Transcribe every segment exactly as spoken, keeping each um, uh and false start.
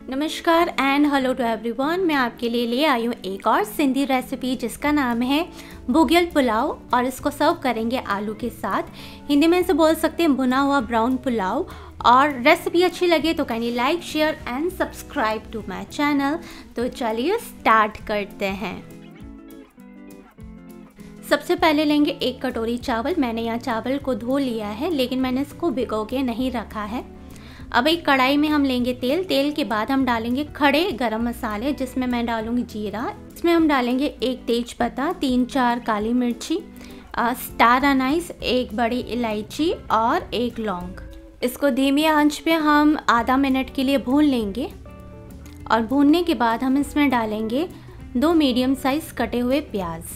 नमस्कार and hello to everyone. मैं आपके लिए ले आई हूँ एक और सिंधी रेसिपी जिसका नाम है भुगियल पुलाव और इसको सर्व करेंगे आलू के साथ। हिंदी में इसे बोल सकते हैं भुना हुआ ब्राउन पुलाव। और रेसिपी अच्छी लगे तो kindly like share and subscribe to my channel. तो चलिए स्टार्ट करते हैं। सबसे पहले लेंगे एक कटोरी चावल। मैंने यहाँ चावल को धो लिया है लेकिन मैंने इसको भिगो के नहीं रखा है। अब एक कढ़ाई में हम लेंगे तेल। तेल के बाद हम डालेंगे खड़े गरम मसाले जिसमें मैं डालूंगी जीरा। इसमें हम डालेंगे एक तेज पत्ता, तीन चार काली मिर्ची, स्टार अनाइस, एक बड़ी इलायची और एक लौंग। इसको धीमी आंच पे हम आधा मिनट के लिए भून लेंगे और भूनने के बाद हम इसमें डालेंगे दो मीडियम साइज कटे हुए प्याज।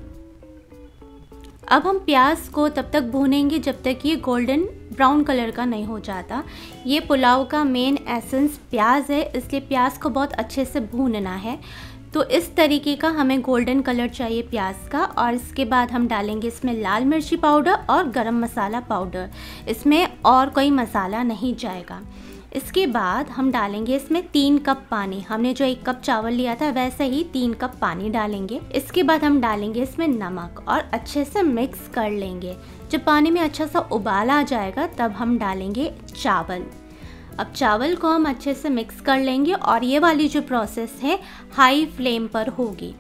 अब हम प्याज को तब तक भूनेंगे जब तक ये गोल्डन ब्राउन कलर का नहीं हो जाता। ये पुलाव का मेन एसेंस प्याज है, इसलिए प्याज को बहुत अच्छे से भूनना है। तो इस तरीके का हमें गोल्डन कलर चाहिए प्याज का। और इसके बाद हम डालेंगे इसमें लाल मिर्ची पाउडर और गरम मसाला पाउडर। इसमें और कोई मसाला नहीं जाएगा। इसके बाद हम डालेंगे इसमें तीन कप पानी। हमने जो एक कप चावल लिया था वैसे ही तीन कप पानी डालेंगे। इसके बाद हम डालेंगे इसमें नमक और अच्छे से मिक्स कर लेंगे। जब पानी में अच्छा सा उबाल आ जाएगा तब हम डालेंगे चावल। अब चावल को हम अच्छे से मिक्स कर लेंगे और ये वाली जो प्रोसेस है हाई फ्लेम पर होगी।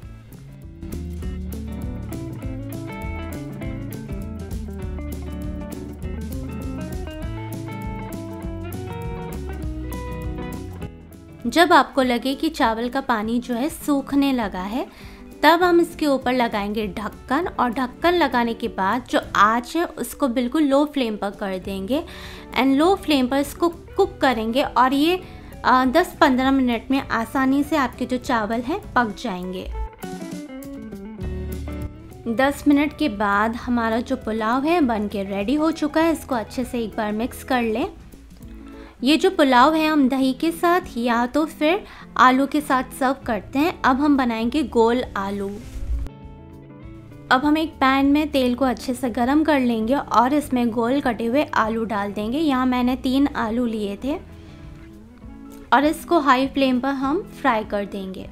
जब आपको लगे कि चावल का पानी जो है सूखने लगा है तब हम इसके ऊपर लगाएंगे ढक्कन। और ढक्कन लगाने के बाद जो आंच है उसको बिल्कुल लो फ्लेम पर कर देंगे एंड लो फ्लेम पर इसको कुक करेंगे। और ये दस पंद्रह मिनट में आसानी से आपके जो चावल हैं पक जाएंगे। दस मिनट के बाद हमारा जो पुलाव है बन के रेडी हो चुका है। इसको अच्छे से एक बार मिक्स कर लें। ये जो पुलाव है हम दही के साथ या तो फिर आलू के साथ सर्व करते हैं। अब हम बनाएंगे गोल आलू। अब हम एक पैन में तेल को अच्छे से गरम कर लेंगे और इसमें गोल कटे हुए आलू डाल देंगे। यहाँ मैंने तीन आलू लिए थे और इसको हाई फ्लेम पर हम फ्राई कर देंगे।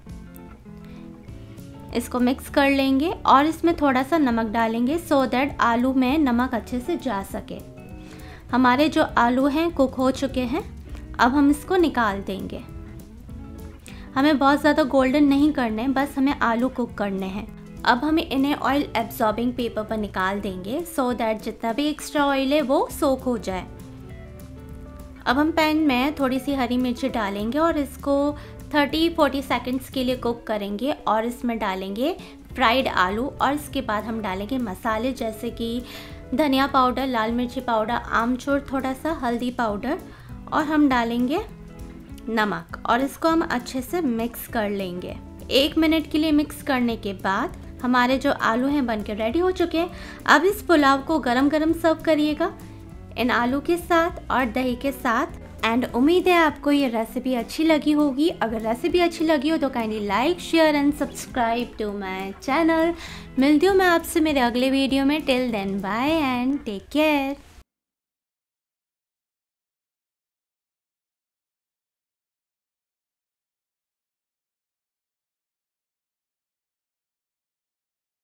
इसको मिक्स कर लेंगे और इसमें थोड़ा सा नमक डालेंगे सो दैट आलू में नमक अच्छे से जा सके। हमारे जो आलू हैं कुक हो चुके हैं। अब हम इसको निकाल देंगे। हमें बहुत ज़्यादा गोल्डन नहीं करने, बस हमें आलू कुक करने हैं। अब हम इन्हें ऑयल एब्जॉर्बिंग पेपर पर निकाल देंगे सो दैट जितना भी एक्स्ट्रा ऑयल है वो सोक हो जाए। अब हम पैन में थोड़ी सी हरी मिर्ची डालेंगे और इसको तीस चालीस सेकंड्स के लिए कुक करेंगे। और इसमें डालेंगे फ्राइड आलू और इसके बाद हम डालेंगे मसाले जैसे कि धनिया पाउडर, लाल मिर्ची पाउडर, आमचूर, थोड़ा सा हल्दी पाउडर और हम डालेंगे नमक और इसको हम अच्छे से मिक्स कर लेंगे। एक मिनट के लिए मिक्स करने के बाद हमारे जो आलू हैं बनके रेडी हो चुके हैं। अब इस पुलाव को गरम गरम सर्व करिएगा इन आलू के साथ और दही के साथ। एंड उम्मीद है आपको ये रेसिपी अच्छी लगी होगी। अगर रेसिपी अच्छी लगी हो तो kindly like share and subscribe to my channel. मिलती हूँ मैं आपसे मेरे अगले वीडियो में। Till then bye and take care.